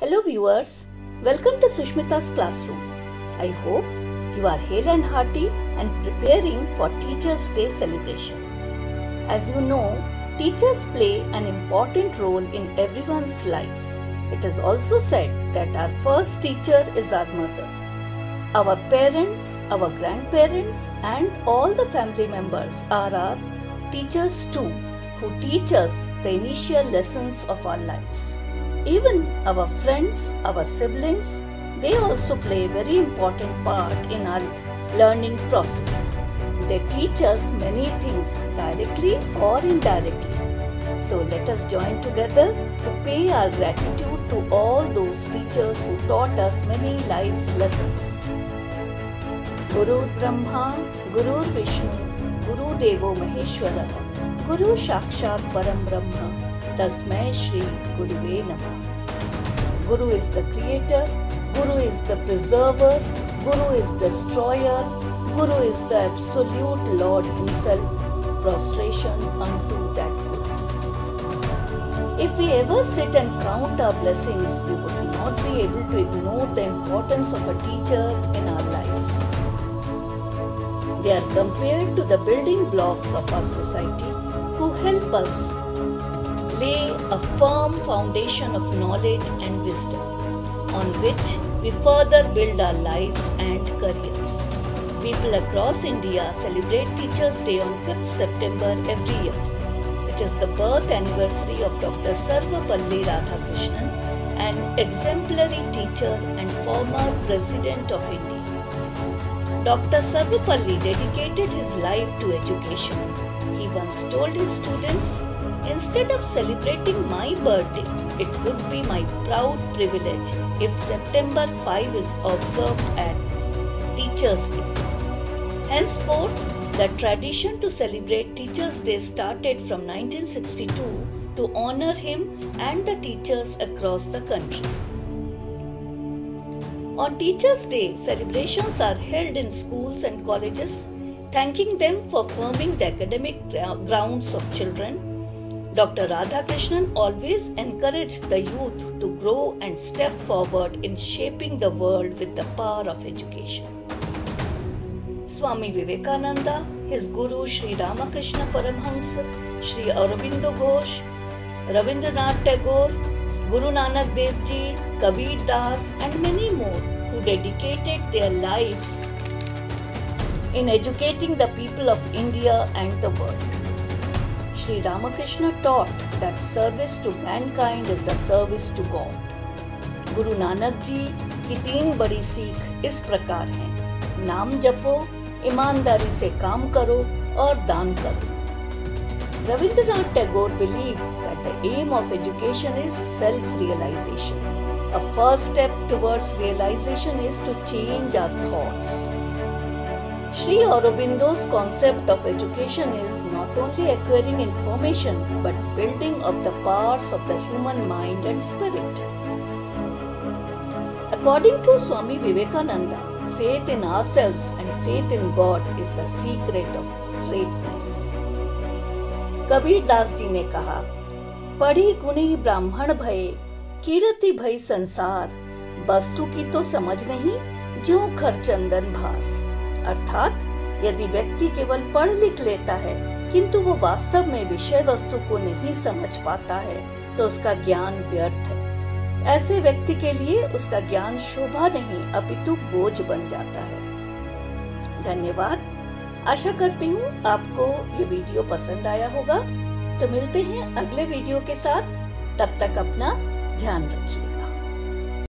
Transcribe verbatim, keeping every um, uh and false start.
Hello viewers, welcome to Sushmita's classroom. I hope you are hale and hearty and preparing for Teachers' Day celebration. As you know, teachers play an important role in everyone's life. It is also said that our first teacher is our mother. Our parents, our grandparents and all the family members are our teachers too, who teach us the initial lessons of our lives. Even our friends, our siblings, they also play a very important part in our learning process. They teach us many things directly or indirectly. So let us join together to pay our gratitude to all those teachers who taught us many life's lessons. Guru Brahma, Guru Vishnu, Guru Devo Maheshwara, Guru Sakshat Param Brahma, Tasmai Shri Guruve Namah. Guru is the creator, Guru is the preserver, Guru is destroyer, Guru is the absolute Lord himself. Prostration unto that Guru. If we ever sit and count our blessings, we would not be able to ignore the importance of a teacher in our lives. They are compared to the building blocks of our society who help us lay a firm foundation of knowledge and wisdom on which we further build our lives and careers. People across India celebrate Teachers' Day on fifth September every year. It is the birth anniversary of Doctor Sarvepalli Radhakrishnan, an exemplary teacher and former President of India. Doctor Sarvepalli dedicated his life to education. He once told his students, "Instead of celebrating my birthday, it would be my proud privilege if September fifth is observed as Teachers' Day." Henceforth, the tradition to celebrate Teachers' Day started from nineteen sixty-two to honor him and the teachers across the country. On Teachers' Day, celebrations are held in schools and colleges, thanking them for forming the academic grounds of children. Doctor Radhakrishnan always encouraged the youth to grow and step forward in shaping the world with the power of education. Swami Vivekananda, his guru Sri Ramakrishna Paramhansa, Sri Aurobindo Ghosh, Rabindranath Tagore, Guru Nanak Dev Ji, Kabir Das and many more who dedicated their lives in educating the people of India and the world. Sri Ramakrishna taught that service to mankind is the service to God. Guru Nanak जी की तीन बड़ी सीख इस प्रकार हैं: नाम जपो, ईमानदारी से काम करो और दान करो. Rabindranath Tagore believed that the aim of education is self-realization. A first step towards realization is to change our thoughts. Sri Aurobindo's concept of education is not only acquiring information but building of the powers of the human mind and spirit. According to Swami Vivekananda, faith in ourselves and faith in God is the secret of greatness. Kabir Das ji ने कहा, पढ़ी गुणी ब्राह्मण भये, कीर्ति भई संसार, वस्तु की तो समझ नहीं, ज्यों खर चंदन भार. अर्थात यदि व्यक्ति केवल पढ़ लिख लेता है किंतु वो वास्तव में विषय वस्तु को नहीं समझ पाता है तो उसका ज्ञान व्यर्थ है. ऐसे व्यक्ति के लिए उसका ज्ञान शोभा नहीं अपितु बोझ बन जाता है. धन्यवाद. आशा करती हूँ आपको ये वीडियो पसंद आया होगा. तो मिलते हैं अगले वीडियो के साथ. तब तक अपना ध्यान रखिए.